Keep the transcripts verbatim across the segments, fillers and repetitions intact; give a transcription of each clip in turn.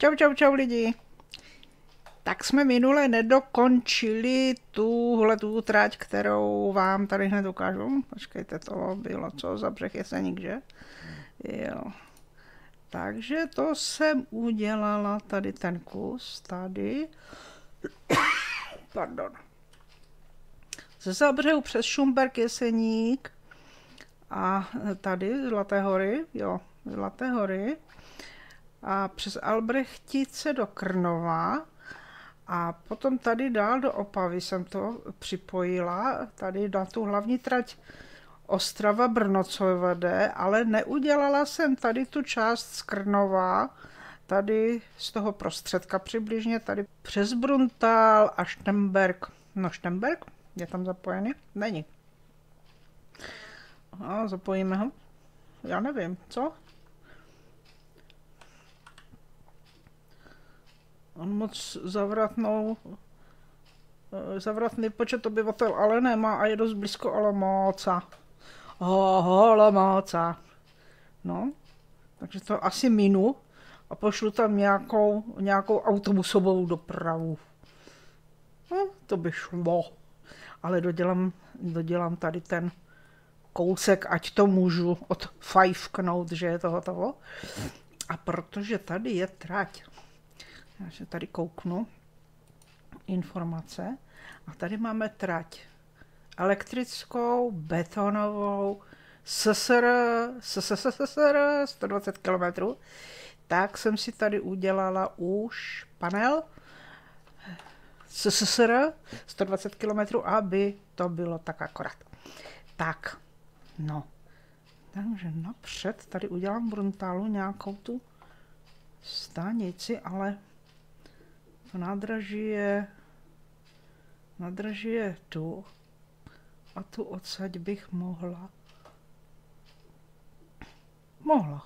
Čau, čau, čau lidi. Tak jsme minule nedokončili tuhle tu trať, kterou vám tady hned ukážu. Počkejte, to bylo co za břeh Jeseník, že? Jo. Takže to jsem udělala tady ten kus, tady. Pardon. Ze Zábřehu přes Šumberk, Jeseník a tady Zlaté hory, jo, Zlaté hory a přes Albrechtice do Krnova a potom tady dál do Opavy jsem to připojila, tady na tu hlavní trať Ostrava Brno, co vede, ale neudělala jsem tady tu část z Krnova, tady z toho prostředka přibližně, tady přes Bruntál a Štemberk. No Štemberk? Je tam zapojený? Není. A zapojíme ho? Já nevím, co? On moc zavratnou, zavratný počet obyvatel ale nemá a je dost blízko Olomouca. Olomouca. No, takže to asi minu a pošlu tam nějakou, nějakou autobusovou dopravu. No, to by šlo. Ale dodělám, dodělám tady ten kousek, ať to můžu odfajfknout, že je to hotovo. A protože tady je trať, já se tady kouknu, informace, a tady máme trať elektrickou, betonovou, S S R, S S R, sto dvacet kilometrů, tak jsem si tady udělala už panel S S R, sto dvacet kilometrů, aby to bylo tak akorát. Tak, no, takže napřed tady udělám v Bruntálu nějakou tu stanici, ale to nádraží je, nádraží je tu a tu odsaď bych mohla, mohla.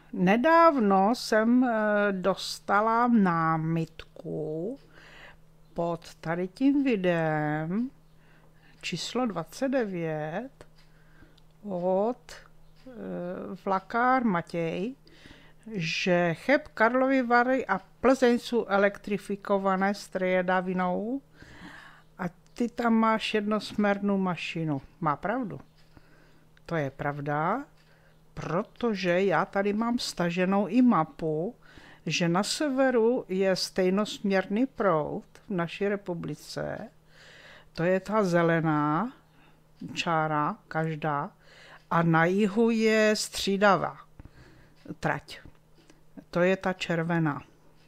nedávno jsem dostala námitku pod tady tím videem číslo dvacet devět od Vlakár Matěj, že Cheb Karlovy Vary a Plzeň jsou elektrifikované striedavinou a ty tam máš jednosměrnou mašinu. Má pravdu. To je pravda, protože já tady mám staženou i mapu, že na severu je stejnosměrný proud v naší republice. To je ta zelená čára, každá, a na jihu je střídavá trať. To je ta červená.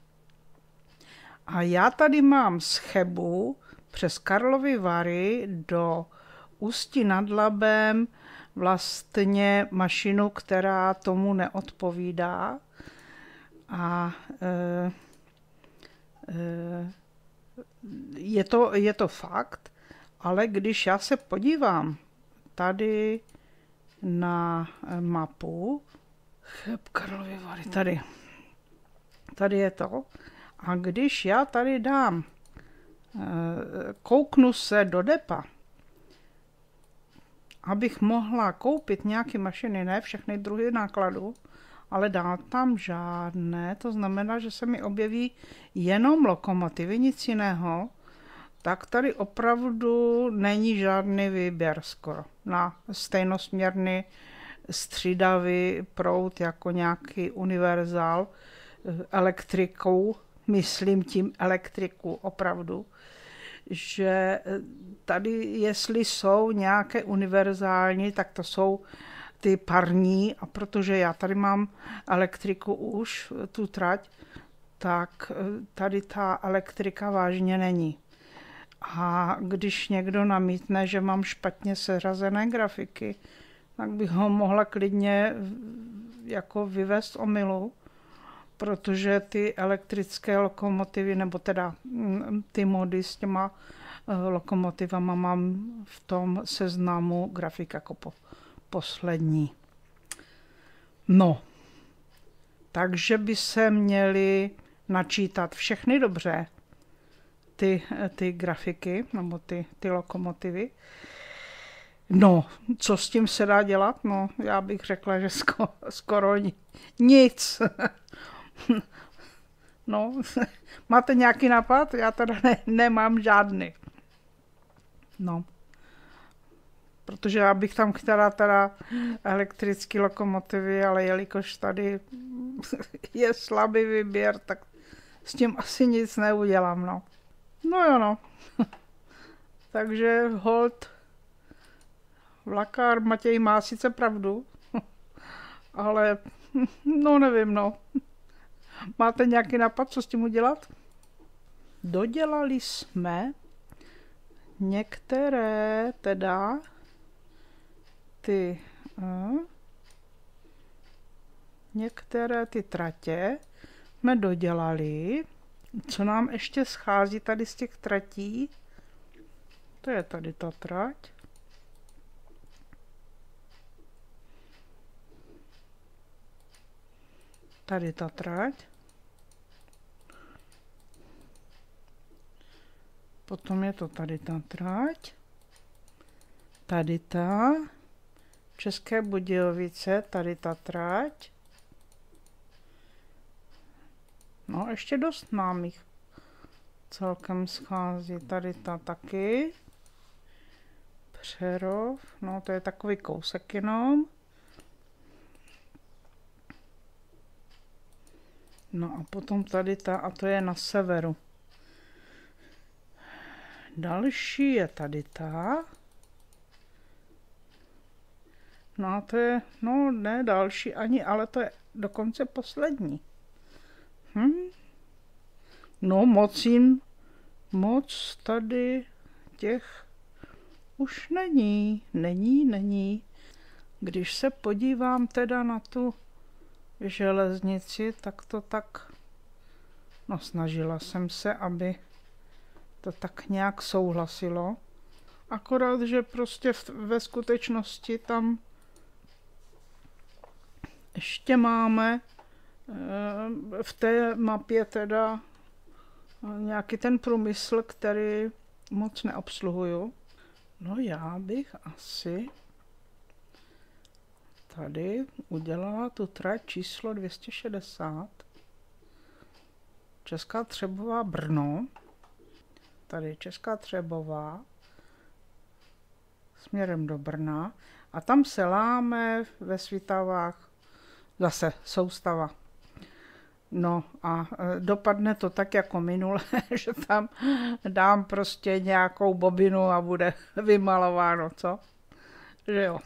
A já tady mám z Chebu přes Karlovy Vary do Ústí nad Labem vlastně mašinu, která tomu neodpovídá. A e, e, je, to, je to fakt, ale když já se podívám tady na mapu, Cheb Karlovy Vary, tady, tady je to, a když já tady dám, e, kouknu se do depa, abych mohla koupit nějaké mašiny, ne všechny druhy nákladu, ale dát tam žádné, to znamená, že se mi objeví jenom lokomotivy, nic jiného, tak tady opravdu není žádný výběr skoro na stejnosměrný střídavý proud jako nějaký univerzál elektrikou, myslím tím elektriku opravdu, že tady, jestli jsou nějaké univerzální, tak to jsou ty parní, a protože já tady mám elektriku už, tu trať, tak tady ta elektrika vážně není. A když někdo namítne, že mám špatně seřazené grafiky, tak bych ho mohla klidně jako vyvést omylu, protože ty elektrické lokomotivy, nebo teda ty mody s těma lokomotivama mám v tom seznamu grafik jako po, poslední. No, takže by se měly načítat všechny dobře ty, ty grafiky, nebo ty, ty lokomotivy. No, co s tím se dá dělat? No, já bych řekla, že skoro, skoro nic. No, máte nějaký nápad? Já teda ne, nemám žádný. No, protože já bych tam chtěla teda elektrické lokomotivy, ale jelikož tady je slabý výběr, tak s tím asi nic neudělám, no. No jo, no. Takže hold Vlakár Matěj má sice pravdu, ale no nevím, no. Máte nějaký nápad, co s tím udělat? Dodělali jsme některé teda ty uh, některé ty tratě jsme dodělali. Co nám ještě schází tady z těch tratí? To je tady ta trať. Tady ta trať. Potom je to tady ta trať. Tady ta. České Budějovice, tady ta trať. No, ještě dost nám jich celkem schází. Tady ta taky. Přerov, no to je takový kousek jenom. No a potom tady ta, a to je na severu. Další je tady ta. No a to je, no ne další ani, ale to je dokonce poslední. Hm? No moc jim, moc tady těch už není, není, není. Když se podívám teda na tu železnici, tak to tak, no snažila jsem se, aby to tak nějak souhlasilo. Akorát, že prostě v, ve skutečnosti tam ještě máme v té mapě teda nějaký ten průmysl, který moc neobsluhuju. No já bych asi tady udělala tu trať číslo dvě stě šedesát. Česká Třebová Brno. Tady Česká Třebová směrem do Brna. A tam se láme ve Svitavách zase soustava. No a dopadne to tak jako minule, že tam dám prostě nějakou bobinu a bude vymalováno, co? Že jo.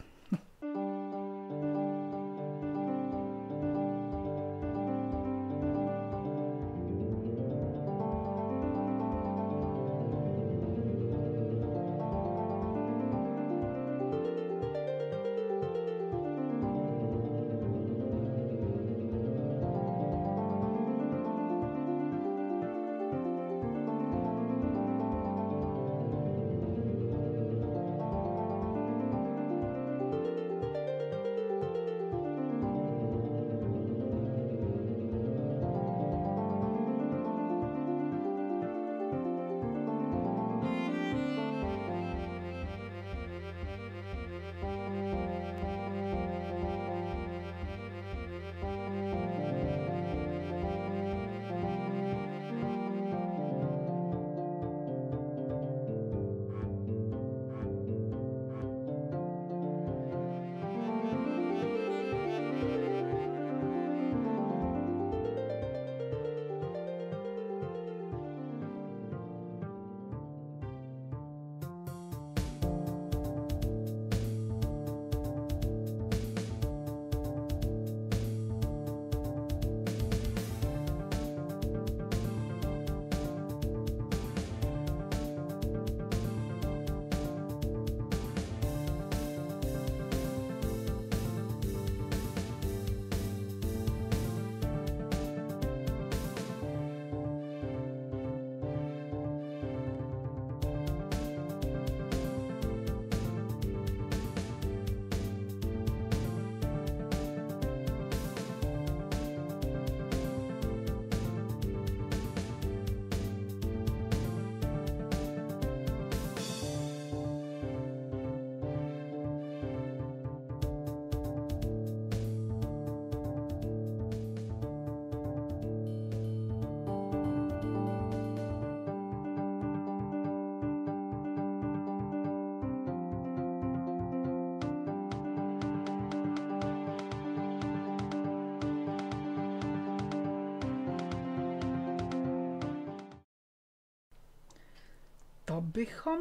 To bychom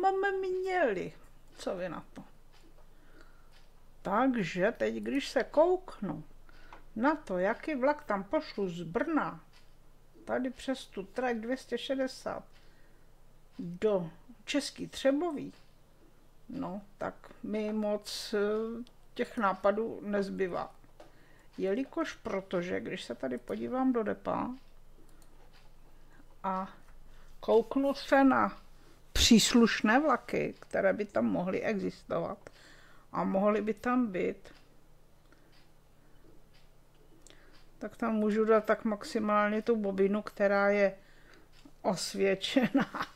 měli. Co vy na to? Takže teď, když se kouknu na to, jaký vlak tam pošlu z Brna, tady přes tu trať dvě stě šedesát do Český Třebový, no tak mi moc těch nápadů nezbývá. Jelikož protože, když se tady podívám do depa a kouknu se na příslušné vlaky, které by tam mohly existovat a mohly by tam být, tak tam můžu dát tak maximálně tu bobinu, která je osvědčená.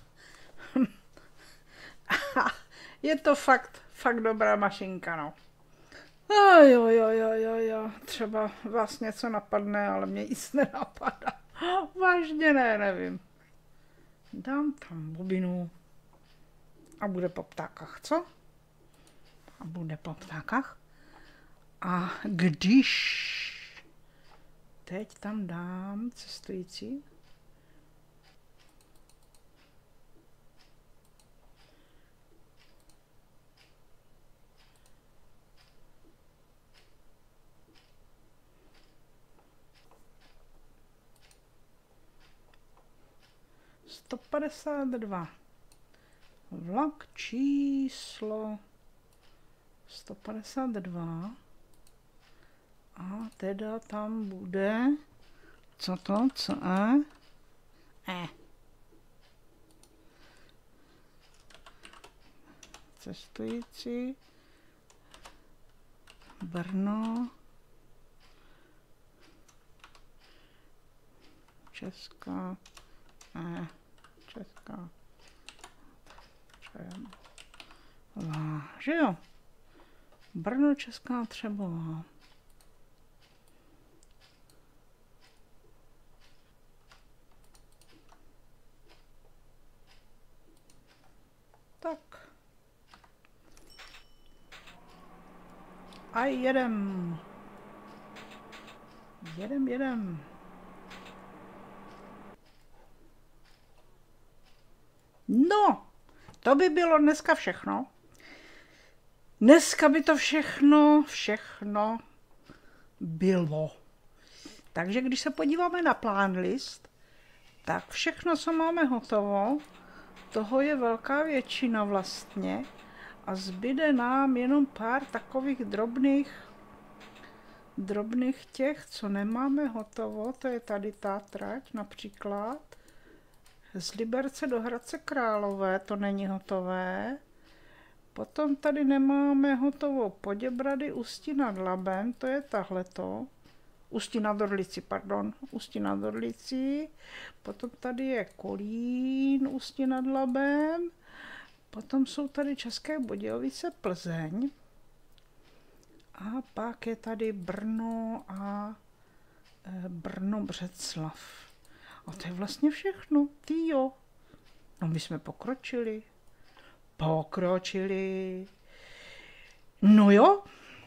Je to fakt, fakt dobrá mašinka, no. A jo, jo, jo, jo, jo, třeba vás něco napadne, ale mě nic nenapadá. Vážně ne, nevím. Dám tam bobinu a bude po ptákách, co? A bude po ptákách. A když teď tam dám cestující, sto padesát dva. Vlak číslo sto padesát dva. A teda tam bude, co to, co e? E. Cestující Brno Česká, ne, Česká, Třebová, že jo? Brno, Česká Třebová. Tak. A jedem. Jedem, jedem. No, to by bylo dneska všechno. Dneska by to všechno, všechno bylo. Takže když se podíváme na plán list, tak všechno, co máme hotovo, toho je velká většina vlastně a zbyde nám jenom pár takových drobných, drobných těch, co nemáme hotovo, to je tady ta trať například, z Liberce do Hradce Králové, to není hotové. Potom tady nemáme hotovou Poděbrady, Ústí nad Labem, to je tahleto. Ústí nad Orlicí, pardon, Ústí nad Orlicí. Potom tady je Kolín, Ústí nad Labem. Potom jsou tady České Budějovice, Plzeň. A pak je tady Brno a e, Brno, Břeclav. A to je vlastně všechno, týjo. No my jsme pokročili. Pokročili. No jo.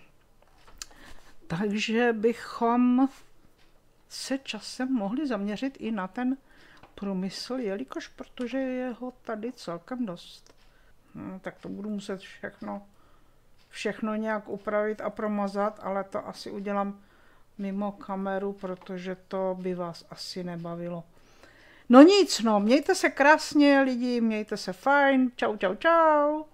Takže bychom se časem mohli zaměřit i na ten průmysl, jelikož protože je ho tady celkem dost. No, tak to budu muset všechno, všechno nějak upravit a promazat, ale to asi udělám mimo kameru, protože to by vás asi nebavilo. No nic, no, mějte se krásně lidi, mějte se fajn, čau, čau, čau.